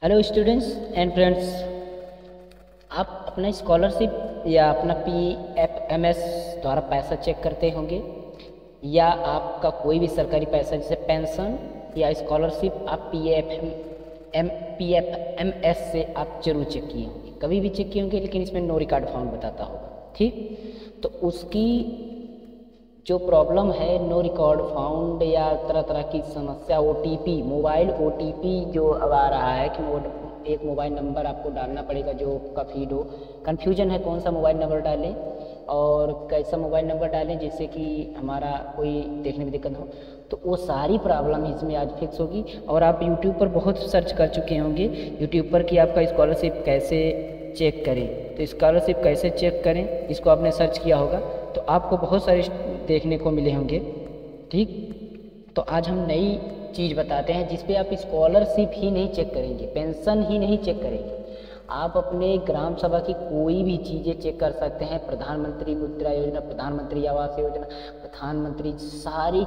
Hello students and friends. आप अपना scholarship या अपना PFMS द्वारा पैसा चेक करते होंगे या आपका कोई भी सरकारी पैसा जैसे पेंशन या स्कॉलरशिप आप PFMS से आप जरूर चेक किए होंगे, कभी भी चेक किए होंगे, लेकिन इसमें नो रिकॉर्ड फाउंड बताता होगा। ठीक, तो उसकी जो प्रॉब्लम है नो रिकॉर्ड फाउंड या तरह तरह की समस्या, मोबाइल OTP जो अब आ रहा है कि वो एक मोबाइल नंबर आपको डालना पड़ेगा जो का फीड हो, कन्फ्यूजन है कौन सा मोबाइल नंबर डालें और कैसा मोबाइल नंबर डालें जिससे कि हमारा कोई देखने में दिक्कत हो, तो वो सारी प्रॉब्लम इसमें आज फिक्स होगी। और आप यूट्यूब पर बहुत सर्च कर चुके होंगे यूट्यूब पर कि आपका स्कॉलरशिप कैसे चेक करें, तो स्कॉलरशिप कैसे चेक करें इसको आपने सर्च किया होगा तो आपको बहुत सारे देखने को मिले होंगे। ठीक, तो आज हम नई चीज़ बताते हैं जिस पे आप स्कॉलरशिप ही नहीं चेक करेंगे, पेंशन ही नहीं चेक करेंगे, आप अपने ग्राम सभा की कोई भी चीज़ें चेक कर सकते हैं। प्रधानमंत्री मुद्रा योजना, प्रधानमंत्री आवास योजना, प्रधानमंत्री सारी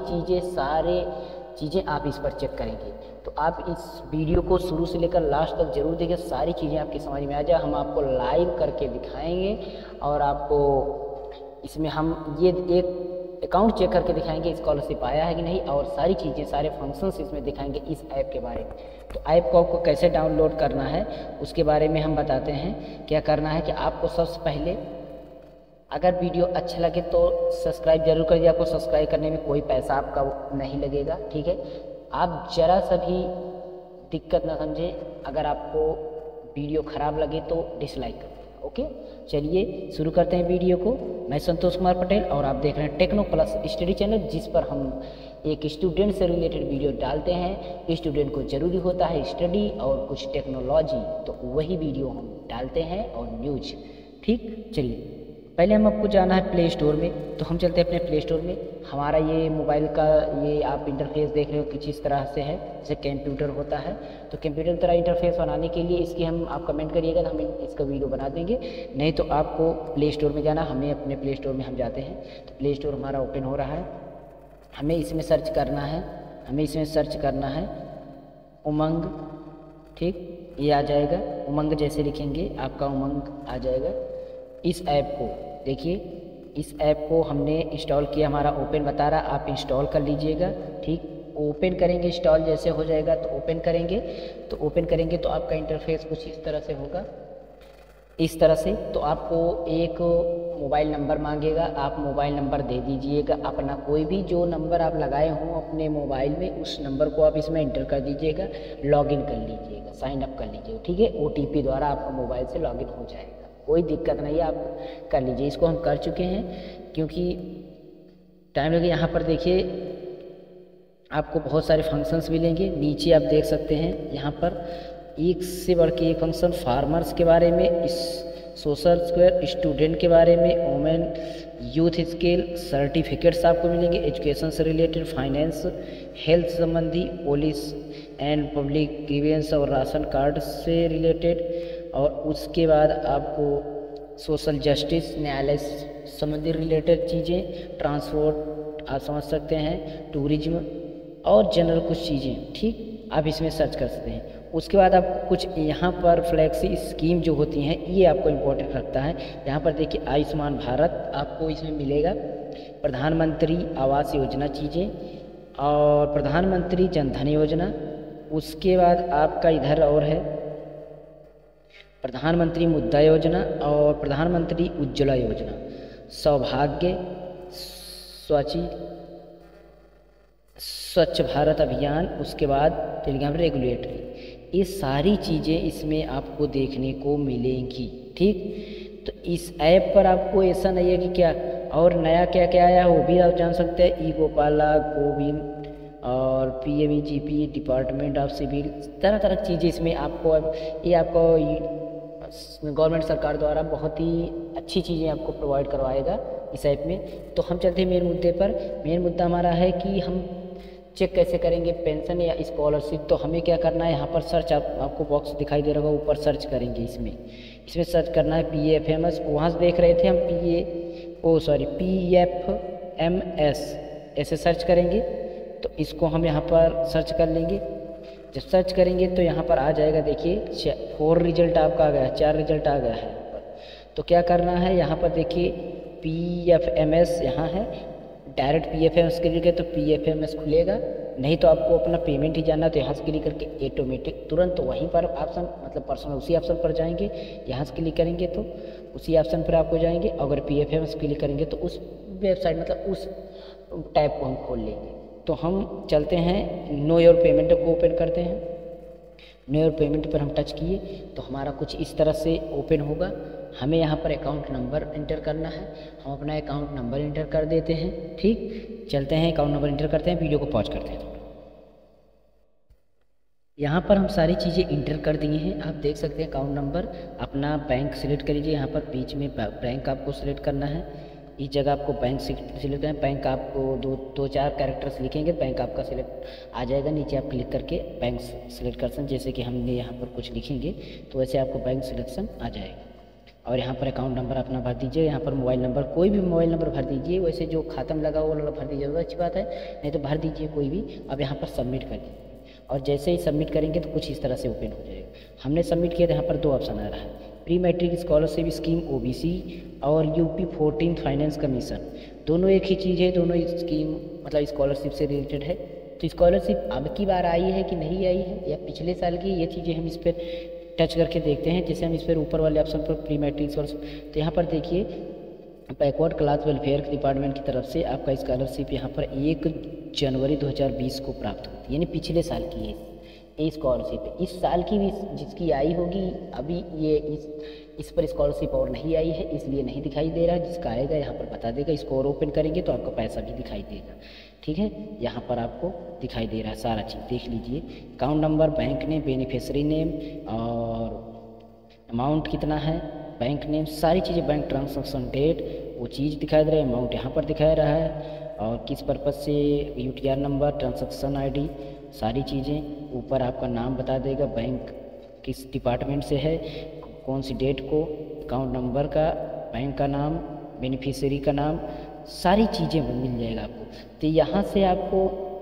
चीज़ें आप इस पर चेक करेंगे। तो आप इस वीडियो को शुरू से लेकर लास्ट तक जरूर देखिए, सारी चीज़ें आपकी समझ में आ जाए। हम आपको लाइव करके दिखाएंगे और आपको इसमें हम ये एक अकाउंट चेक करके दिखाएंगे स्कॉलरशिप आया है कि नहीं, और सारी चीज़ें सारे फंक्शंस इसमें दिखाएंगे इस ऐप के बारे में। तो ऐप को आपको कैसे डाउनलोड करना है उसके बारे में हम बताते हैं। क्या करना है कि आपको सबसे पहले अगर वीडियो अच्छा लगे तो सब्सक्राइब जरूर करिए, आपको सब्सक्राइब करने में कोई पैसा आपका नहीं लगेगा। ठीक है, आप ज़रा सा भी दिक्कत ना समझे, अगर आपको वीडियो ख़राब लगे तो डिसलाइक कर देना। ओके, चलिए शुरू करते हैं वीडियो को। मैं संतोष कुमार पटेल और आप देख रहे हैं टेक्नो प्लस स्टडी चैनल, जिस पर हम एक स्टूडेंट से रिलेटेड वीडियो डालते हैं। स्टूडेंट को ज़रूरी होता है स्टडी और कुछ टेक्नोलॉजी, तो वही वीडियो हम डालते हैं और न्यूज। ठीक, चलिए पहले हम आपको जाना है प्ले स्टोर में, तो हम चलते हैं अपने प्ले स्टोर में। हमारा ये मोबाइल का ये आप इंटरफेस देख रहे हो कि किस तरह से है, जैसे कंप्यूटर होता है, तो कंप्यूटर तरह इंटरफेस बनाने के लिए इसकी हम आप कमेंट करिएगा तो हम इसका वीडियो बना देंगे। नहीं तो आपको प्ले स्टोर में जाना, हमें अपने प्ले स्टोर में हम जाते हैं। तो प्ले स्टोर हमारा ओपन हो रहा है, हमें इसमें सर्च करना है उमंग। ठीक, ये आ जाएगा उमंग, जैसे लिखेंगे आपका उमंग आ जाएगा। इस ऐप को देखिए, इस ऐप को हमने इंस्टॉल किया, हमारा ओपन बता रहा, आप इंस्टॉल कर लीजिएगा। ठीक, ओपन करेंगे, इंस्टॉल जैसे हो जाएगा तो ओपन करेंगे तो आपका इंटरफेस कुछ इस तरह से होगा, इस तरह से। तो आपको एक मोबाइल नंबर मांगेगा, आप मोबाइल नंबर दे दीजिएगा अपना, कोई भी जो नंबर आप लगाए हों अपने मोबाइल में उस नंबर को आप इसमें एंटर कर दीजिएगा, लॉगिन कर लीजिएगा, साइन अप कर लीजिएगा। ठीक है, OTP द्वारा आपका मोबाइल से लॉगिन हो जाएगा, कोई दिक्कत नहीं है, आप कर लीजिए। इसको हम कर चुके हैं क्योंकि टाइम लगे। यहाँ पर देखिए आपको बहुत सारे फंक्शंस मिलेंगे, नीचे आप देख सकते हैं यहाँ पर एक से बढ़ के एक फंक्शन, फार्मर्स के बारे में, इस सोशल स्क्वायर, स्टूडेंट के बारे में, वोमेन यूथ स्किल सर्टिफिकेट्स आपको मिलेंगे, एजुकेशन से रिलेटेड, फाइनेंस, हेल्थ संबंधी, पुलिस एंड पब्लिक ग्रीवेंस और राशन कार्ड से रिलेटेड, और उसके बाद आपको सोशल जस्टिस, न्यायालय संबंधी रिलेटेड चीज़ें, ट्रांसपोर्ट आप समझ सकते हैं, टूरिज्म और जनरल कुछ चीज़ें। ठीक, आप इसमें सर्च कर सकते हैं। उसके बाद आप कुछ यहाँ पर फ्लैक्सी स्कीम जो होती हैं ये आपको इम्पोर्टेंट रखता है। यहाँ पर देखिए आयुष्मान भारत आपको इसमें मिलेगा, प्रधानमंत्री आवास योजना चीज़ें और प्रधानमंत्री जनधन योजना। उसके बाद आपका इधर और है प्रधानमंत्री मुद्रा योजना और प्रधानमंत्री उज्ज्वला योजना, सौभाग्य, स्वच्छ भारत अभियान, उसके बाद टेलीग्राम रेगुलेटरी, ये सारी चीज़ें इसमें आपको देखने को मिलेंगी। ठीक, तो इस ऐप पर आपको ऐसा नहीं है कि क्या और नया क्या क्या आया वो भी आप जान सकते हैं, ई-गोपाला, कोविन और PMEGP, डिपार्टमेंट ऑफ सिविल, तरह तरह की चीज़ें इसमें आपको, ये आपको गवर्नमेंट सरकार द्वारा बहुत ही अच्छी चीज़ें आपको प्रोवाइड करवाएगा इस ऐप में। तो हम चलते हैं मेन मुद्दे पर। मेन मुद्दा हमारा है कि हम चेक कैसे करेंगे पेंशन या स्कॉलरशिप। तो हमें क्या करना है, यहाँ पर सर्च आपको बॉक्स दिखाई दे रहा होगा, ऊपर सर्च करेंगे, इसमें सर्च करना है PFMS। वहाँ से देख रहे थे हम PFMS ऐसे सर्च करेंगे, तो इसको हम यहाँ पर सर्च कर लेंगे। जब सर्च करेंगे तो यहाँ पर आ जाएगा, देखिए 4 रिजल्ट आपका आ गया, 4 रिजल्ट आ गया है। तो क्या करना है, यहाँ पर देखिए PFMS यहाँ है, डायरेक्ट PFMS क्लिक करें तो PFMS खुलेगा, नहीं तो आपको अपना पेमेंट ही जाना तो यहाँ से क्लिक करके ऑटोमेटिक तुरंत वहीं पर ऑप्शन मतलब पर्सनल उसी ऑप्शन पर जाएंगे। यहाँ से क्लिक करेंगे तो उसी ऑप्शन पर आपको जाएंगे। अगर PFMS क्लिक करेंगे तो उस वेबसाइट मतलब उस टाइप को हम खोल लेंगे। तो हम चलते हैं नो योर पेमेंट को ओपन करते हैं। नो योर पेमेंट पर हम टच किए तो हमारा कुछ इस तरह से ओपन होगा। हमें यहाँ पर अकाउंट नंबर इंटर करना है, हम अपना अकाउंट नंबर इंटर कर देते हैं। ठीक, चलते हैं अकाउंट नंबर इंटर करते हैं, वीडियो को पॉज करते हैं थोड़ा। यहाँ पर हम सारी चीज़ें इंटर कर दिए हैं, आप देख सकते हैं। अकाउंट नंबर, अपना बैंक सिलेक्ट करिए, यहाँ पर बीच में बैंक आपको सिलेक्ट करना है, इस जगह आपको बैंक सिलेक्ट करना है। बैंक आपको दो चार कैरेक्टर्स लिखेंगे, बैंक आपका सिलेक्ट आ जाएगा। नीचे आप क्लिक करके बैंक सिलेक्ट कर सकते, जैसे कि हमने यहाँ पर कुछ लिखेंगे तो वैसे आपको बैंक सिलेक्शन आ जाएगा। और यहाँ पर अकाउंट नंबर अपना भर दीजिए, यहाँ पर मोबाइल नंबर, कोई भी मोबाइल नंबर भर दीजिए, वैसे जो खातम लगा वो वाला भर दीजिए, अच्छी बात है, नहीं तो भर दीजिए कोई भी। अब यहाँ पर सबमिट कर दीजिए और जैसे ही सबमिट करेंगे तो कुछ इस तरह से ओपन हो जाएगा। हमने सबमिट किया तो यहाँ पर 2 ऑप्शन आ रहा है, pre matric scholarship scheme OBC और UP 14 फाइनेंस कमीशन। दोनों एक ही चीज़ है, दोनों स्कीम मतलब स्कॉलरशिप से रिलेटेड है। तो स्कॉलरशिप अब की बार आई है कि नहीं आई है या पिछले साल की, ये चीज़ें हम इस पर टच करके देखते हैं। जैसे हम इस पर ऊपर वाले ऑप्शन पर प्री मैट्रिक स्कॉलरशिप, तो यहाँ पर देखिए बैकवर्ड क्लास वेलफेयर डिपार्टमेंट की तरफ से आपका स्कॉलरशिप यहाँ पर 1 जनवरी 2020 को प्राप्त होती है, यानी पिछले साल की है ये स्कॉलरशिप। इस साल की भी जिसकी आई होगी अभी ये इस पर स्कॉलरशिप और नहीं आई है, इसलिए नहीं दिखाई दे रहा। जिसका आएगा यहाँ पर बता देगा, इसको और ओपन करेंगे तो आपका पैसा भी दिखाई देगा। ठीक है, यहाँ पर आपको दिखाई दे रहा है सारा चीज़, देख लीजिए। Account number, bank name, beneficiary name और अमाउंट कितना है, बैंक नेम, सारी चीज़ें, बैंक ट्रांसैक्शन डेट, वो चीज़ दिखाई दे रहा है, अमाउंट यहाँ पर दिखा रहा है और किस पर्पज़ से, UTR नंबर, ट्रांसैक्शन ID, सारी चीज़ें। ऊपर आपका नाम बता देगा, बैंक किस डिपार्टमेंट से है, कौन सी डेट को, अकाउंट नंबर का, बैंक का नाम, बेनिफिशियरी का नाम, सारी चीज़ें मिल जाएगा आपको। तो यहाँ से आपको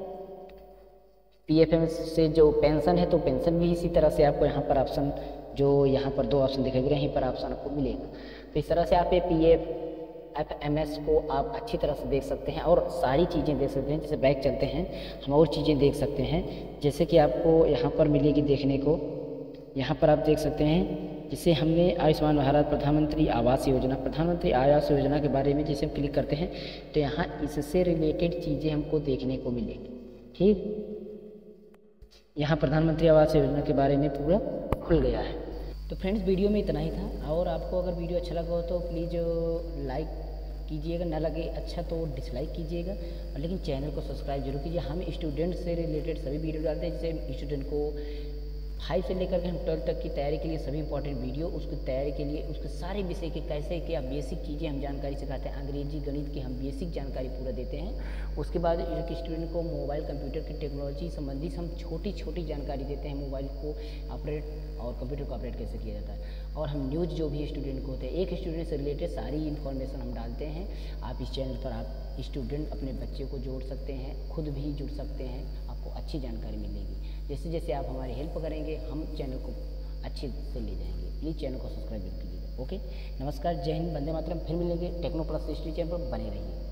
PFMS से जो पेंशन है तो पेंशन भी इसी तरह से आपको यहाँ पर ऑप्शन, जो यहाँ पर 2 ऑप्शन दिखाई दे रहे हैं, यहीं पर ऑप्शन आपको मिलेगा। तो इस तरह से आप PFMS को आप अच्छी तरह से देख सकते हैं और सारी चीज़ें देख सकते हैं। जैसे बैक चलते हैं, हम और चीज़ें देख सकते हैं, जैसे कि आपको यहाँ पर मिलेगी देखने को। यहाँ पर आप देख सकते हैं, जिसे हमने आयुष्मान भारत प्रधानमंत्री आवास योजना के बारे में जैसे हम क्लिक करते हैं तो यहाँ इससे रिलेटेड चीज़ें हमको देखने को मिलेंगी। ठीक, यहाँ प्रधानमंत्री आवास योजना के बारे में पूरा खुल गया है। तो फ्रेंड्स, वीडियो में इतना ही था, और आपको अगर वीडियो अच्छा लगा हो तो प्लीज़ लाइक कीजिएगा, ना लगे अच्छा तो डिसलाइक कीजिएगा, लेकिन चैनल को सब्सक्राइब जरूर कीजिए। हम स्टूडेंट से रिलेटेड सभी वीडियो डालते हैं, जैसे स्टूडेंट को 5 से लेकर के हम 12 तक की तैयारी के लिए सभी इंपॉर्टेंट वीडियो, उसकी तैयारी के लिए उसके सारे विषय के कैसे क्या बेसिक चीज़ें हम जानकारी सिखाते हैं। अंग्रेजी, गणित की हम बेसिक जानकारी पूरा देते हैं। उसके बाद एक स्टूडेंट को मोबाइल कंप्यूटर की टेक्नोलॉजी संबंधी हम छोटी छोटी जानकारी देते हैं, मोबाइल को ऑपरेट और कंप्यूटर को ऑपरेट कैसे किया जाता है। और हम न्यूज़ जो भी स्टूडेंट को होते हैं, एक स्टूडेंट से रिलेटेड सारी इन्फॉर्मेशन हम डालते हैं। आप इस चैनल पर आप स्टूडेंट अपने बच्चे को जोड़ सकते हैं, खुद भी जुड़ सकते हैं, आपको अच्छी जानकारी मिलेगी। जैसे जैसे आप हमारी हेल्प करेंगे हम चैनल को अच्छे से ले जाएंगे। प्लीज़ चैनल को सब्सक्राइब कीजिएगा। ओके, नमस्कार, जय हिंद, वंदे मातरम। फिर मिलेंगे टेक्नो प्लस हिस्ट्री चैनल पर, बने रहिए।